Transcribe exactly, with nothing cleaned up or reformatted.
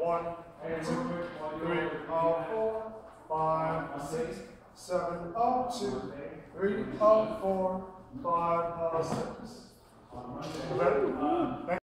One, two, three, up, four, five, six, seven, up, two, three, up, four, five, uh, six. Is that it?